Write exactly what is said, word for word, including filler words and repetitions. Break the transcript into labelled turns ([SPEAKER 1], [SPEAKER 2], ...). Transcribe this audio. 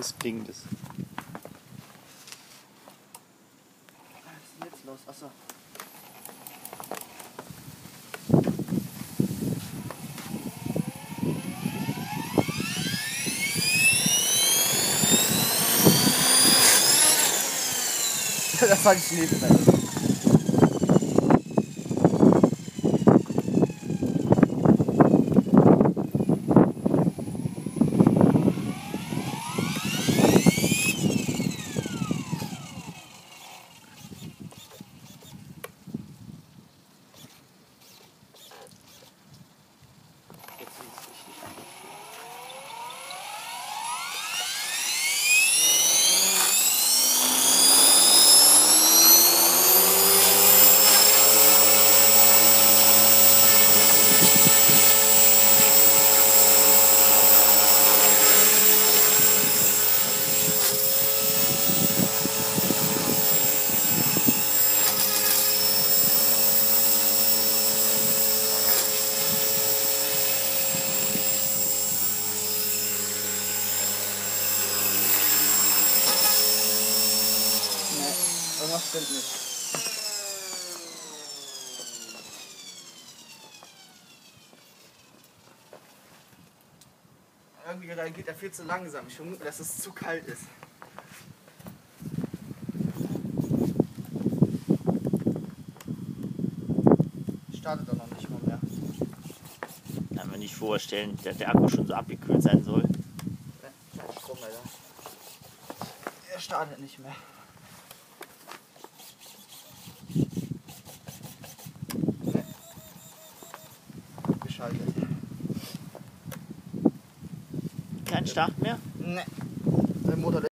[SPEAKER 1] Jetzt blinkt es.
[SPEAKER 2] Was ist denn jetzt los? Achso. Das war ein Schneeball. Irgendwas stimmt nicht. Irgendwie reagiert er viel zu langsam. Ich vermute, dass es zu kalt ist. Startet doch noch nicht mal mehr.
[SPEAKER 1] Kann man nicht vorstellen, dass der Akku schon so abgekühlt sein soll.
[SPEAKER 2] Kein Strom, Alter. Er startet nicht mehr. Nee. Geschaltet.
[SPEAKER 1] Kein Start mehr?
[SPEAKER 2] Ne. Der Motor